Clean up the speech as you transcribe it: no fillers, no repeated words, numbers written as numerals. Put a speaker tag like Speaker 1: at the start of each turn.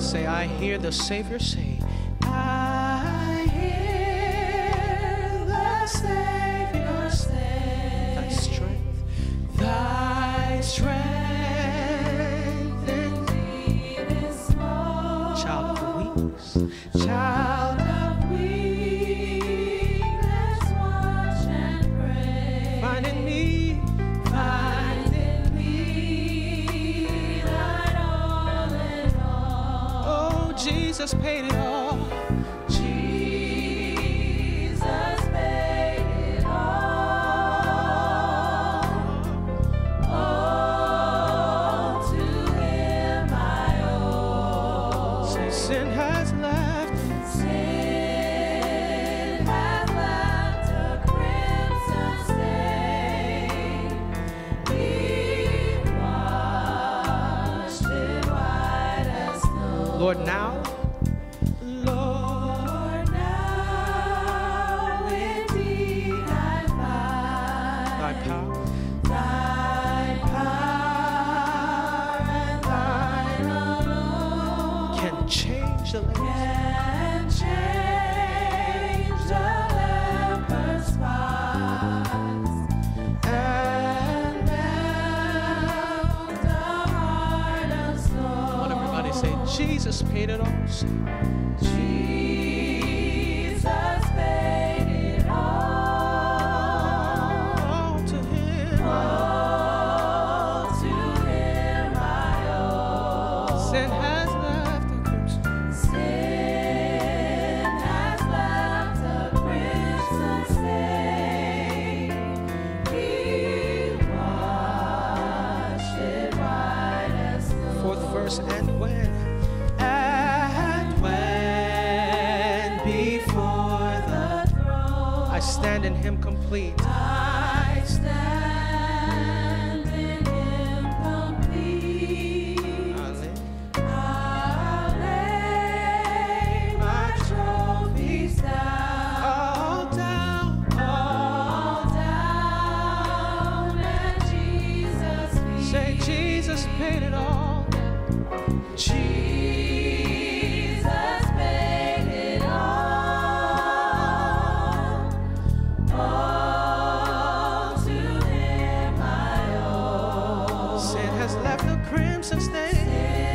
Speaker 1: Say, I hear the Savior say,
Speaker 2: I hear the Savior say,
Speaker 1: thy strength,
Speaker 2: thy strength indeed is small.
Speaker 1: child of weakness,
Speaker 2: Child of weakness, watch and pray.
Speaker 1: find in me,
Speaker 2: Find in me thine all in all.
Speaker 1: oh, Jesus paid it all.
Speaker 2: Jesus paid it all. All to him I owe.
Speaker 1: Say, sin has left,
Speaker 2: Sin has left a crimson stain. He washed it white as snow.
Speaker 1: Lord, now,
Speaker 2: Lord, now indeed I
Speaker 1: thy
Speaker 2: find
Speaker 1: power,
Speaker 2: thy power and thine alone
Speaker 1: can change the land.
Speaker 2: can change the leper's spots and melt the heart of stone.
Speaker 1: Come on, everybody say, Jesus paid it all. Say,
Speaker 2: Jesus paid it all.
Speaker 1: all to him.
Speaker 2: All to him I owe.
Speaker 1: Sin has left a crimson.
Speaker 2: Sin has left a crimson stain. He washed it white as snow.
Speaker 1: Fourth verse, and when before
Speaker 2: the throne
Speaker 1: I stand in him complete,
Speaker 2: I stand in him complete. I'll lay my trophies down,
Speaker 1: all down,
Speaker 2: at Jesus' feet.
Speaker 1: say Jesus paid it all.
Speaker 2: Jesus paid it all. All to him I owe.
Speaker 1: Sin has left a crimson stain.
Speaker 2: Sin